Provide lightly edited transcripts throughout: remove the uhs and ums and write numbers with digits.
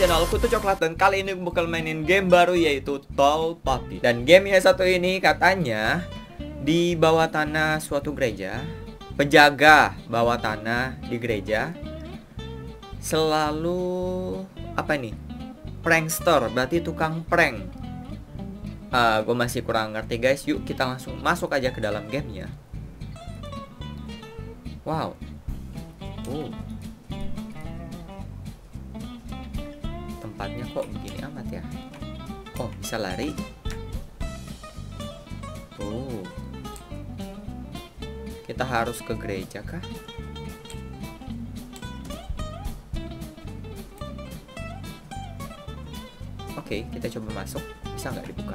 channel Kutu Coklat, dan kali ini bakal mainin game baru yaitu Tall Poppy. Dan game yang satu ini katanya di bawah tanah suatu gereja, penjaga bawah tanah di gereja selalu apa nih? Prankster, berarti tukang prank. Gue masih kurang ngerti guys. Yuk kita langsung masuk aja ke dalam gamenya. Wow. Tempatnya kok begini amat ya. Oh, bisa lari. Kita harus ke gereja kah? Oke, kita coba masuk. Bisa nggak dibuka?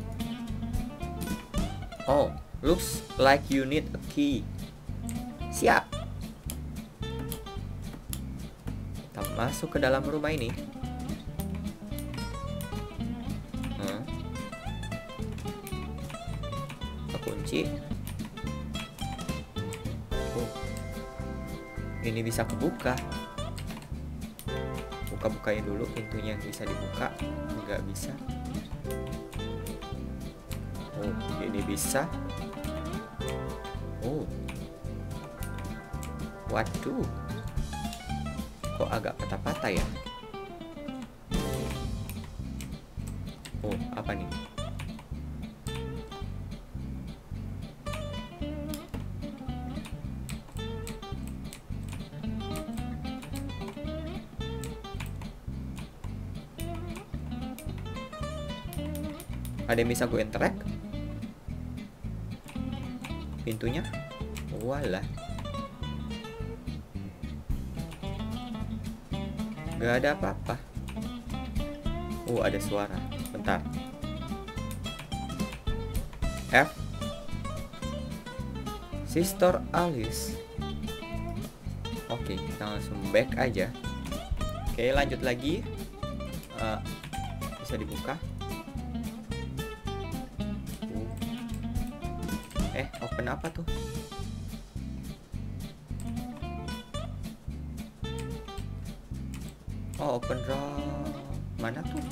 Oh, looks like you need a key. Siap. Kita masuk ke dalam rumah ini. Kunci. Ini bisa kebuka. Buka-bukain dulu pintunya yang bisa dibuka. Nggak bisa. Ini bisa. Waduh. Kok agak patah-patah ya? Apa nih? Ada yang bisa gue interact? Pintunya? Walah. Gak ada apa-apa. Ada suara. Bentar. F. Sister Alice. Oke, kita langsung back aja. Oke, lanjut lagi. Bisa dibuka. Open apa tuh? Open draw. Mana tuh?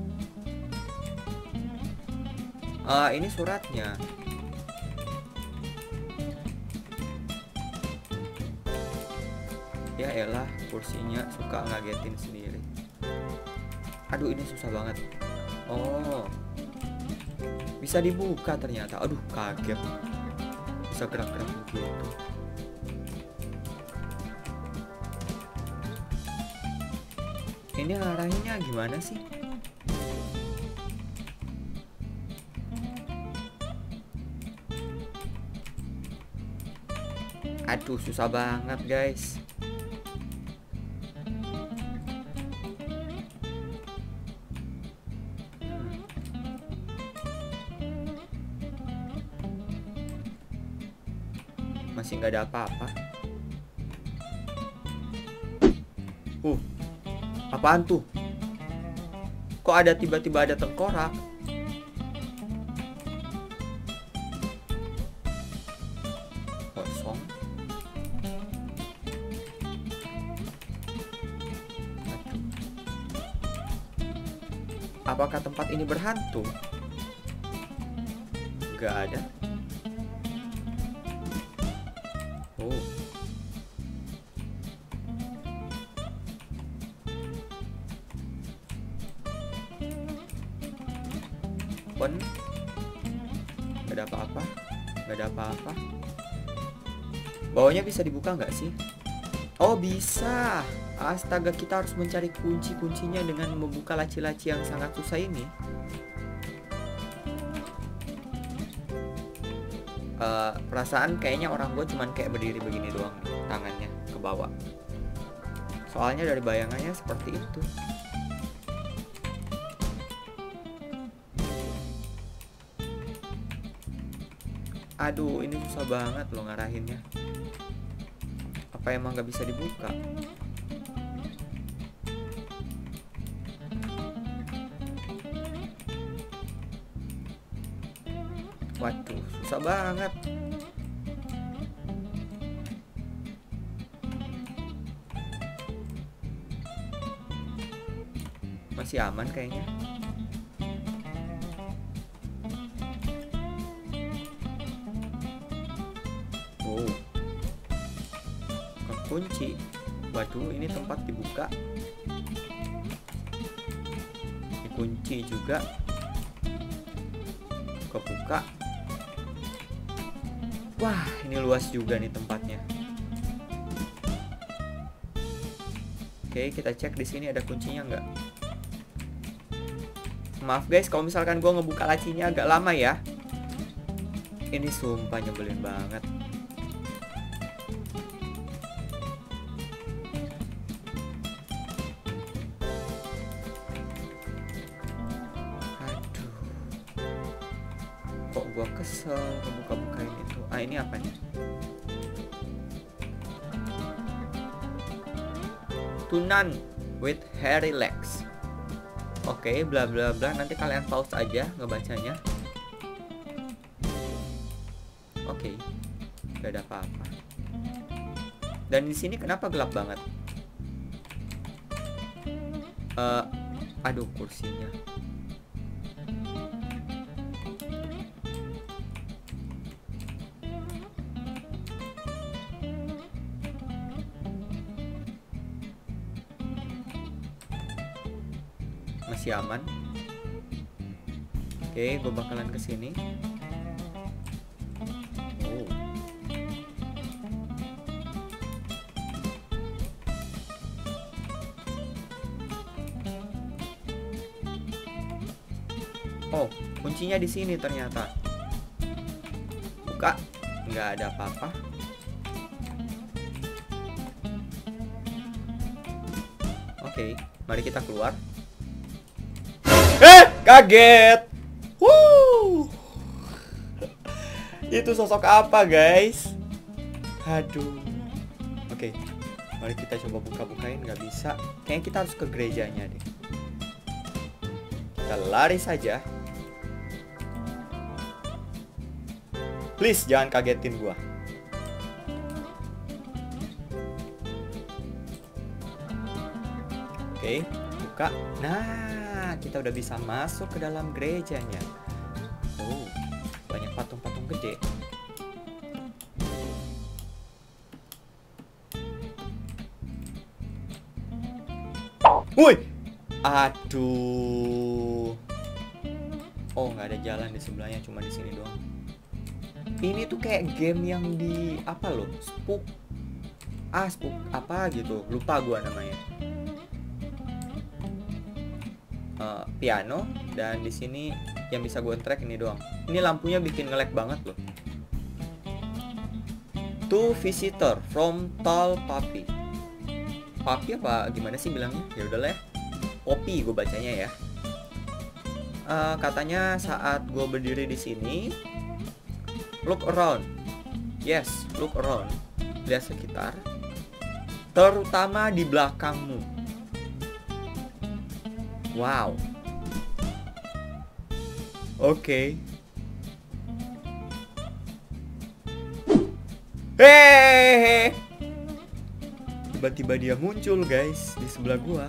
Ini suratnya. Ya elah, kursinya suka ngagetin sendiri. Aduh, ini susah banget. Bisa dibuka ternyata. Aduh, kaget. Bisa gerak-gerak begitu. Ini arahnya gimana sih? Aduh, susah banget guys. Masih nggak ada apa-apa. Apaan tuh? Kok ada tiba-tiba ada tengkorak? Kosong. Apakah tempat ini berhantu? Nggak ada. Gak ada apa-apa. Gak ada apa-apa. Bawahnya bisa dibuka nggak sih? Oh, bisa. Astaga, kita harus mencari kunci-kuncinya dengan membuka laci-laci yang sangat susah ini. Perasaan kayaknya orang gue cuman kayak berdiri begini doang nih, tangannya ke bawah. Soalnya dari bayangannya seperti itu. Aduh, ini susah banget loh ngarahinnya. Apa emang gak bisa dibuka? Waduh, susah banget. Masih aman kayaknya. Oh, kekunci. Waduh, ini tempat dibuka. Dikunci juga. Kebuka. Wah, ini luas juga nih tempatnya. Oke, kita cek di sini ada kuncinya nggak? Maaf guys, kalau misalkan gue ngebuka lacinya agak lama ya. Ini sumpah nyebelin banget. Aduh, kok gue kesel ngebuka-bukain itu. Ah, ini apa nih? To none with hairy legs. Oke, bla bla bla. Nanti kalian pause aja ngebacanya. Oke, gak ada apa-apa. Dan di sini kenapa gelap banget? Aduh, kursinya. Masih aman. Oke, gue bakalan kesini. Oh. Oh, kuncinya di sini ternyata. Buka, nggak ada apa-apa. Oke, mari kita keluar. Kaget. Itu sosok apa guys? Aduh. Oke, mari kita coba buka-bukain. Nggak bisa. Kayaknya kita harus ke gerejanya deh. Kita lari saja. Please jangan kagetin gua. Oke, buka. Nah, kita udah bisa masuk ke dalam gerejanya. Oh, banyak patung-patung gede. Woi, aduh. Oh, nggak ada jalan di sebelahnya, cuma di sini doang. Ini tuh kayak game yang di apa loh? Spook apa gitu? Lupa gua namanya. Piano, dan di sini yang bisa gue track ini doang. Ini lampunya bikin nge-lag banget loh. To visitor from Tall Poppy. Poppy apa gimana sih bilangnya? Ya udahlah ya. Poppy gue bacanya ya. Katanya saat gue berdiri di sini, look around. Yes, look around. Lihat sekitar. Terutama di belakangmu. Wow. Oke. Hehehe. Tiba-tiba dia muncul guys di sebelah gua.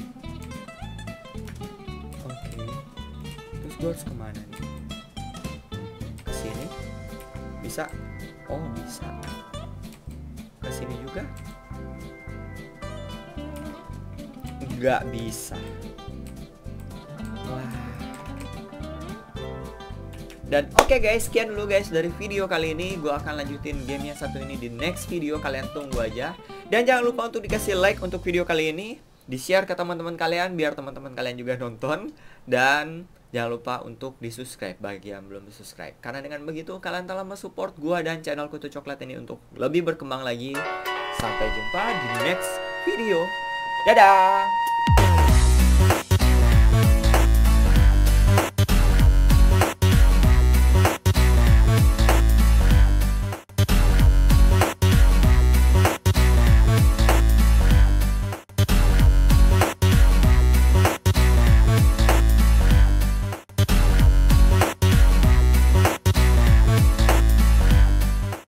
Oke. Terus gua harus kemana nih? Kesini? Bisa? Oh bisa. Kesini juga? Nggak bisa. Dan oke guys, sekian dulu guys dari video kali ini. Gue akan lanjutin game yang satu ini di next video. Kalian tunggu aja. Dan jangan lupa untuk dikasih like untuk video kali ini. Di-share ke teman-teman kalian biar teman-teman kalian juga nonton. Dan jangan lupa untuk di-subscribe bagi yang belum di-subscribe. Karena dengan begitu kalian telah mensupport gue dan channel Kutu Coklat ini untuk lebih berkembang lagi. Sampai jumpa di next video. Dadah!